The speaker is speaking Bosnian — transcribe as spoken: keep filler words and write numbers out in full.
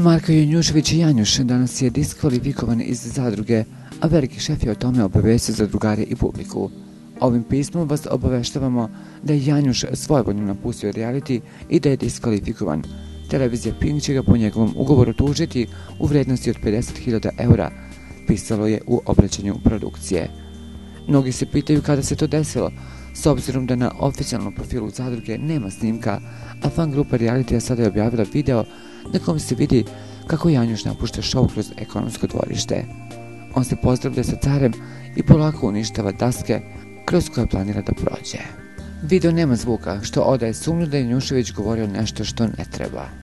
Marko Janjušević Janjuš danas je diskvalifikovan iz zadruge, a veliki šef je o tome obavestio zadrugare i publiku. Ovim pismom vas obaveštavamo da je Janjuš svojevoljno napustio reality i da je diskvalifikovan. Televizija Pink će ga po njegovom ugovoru tužiti u vrednosti od pedeset hiljada eura, pisalo je u obraćanju produkcije. Mnogi se pitaju kada se to desilo, s obzirom da na oficijalnom profilu zadruge nema snimka, a fan grupa realitija sada je objavila video na kom se vidi kako Janjuš napušta šou kroz ekonomsko dvorište. On se pozdravlja sa carem i polako uništava daske kroz koje planira da prođe. Video nema zvuka, što odaje sumnju da je Janjušević govorio nešto što ne treba.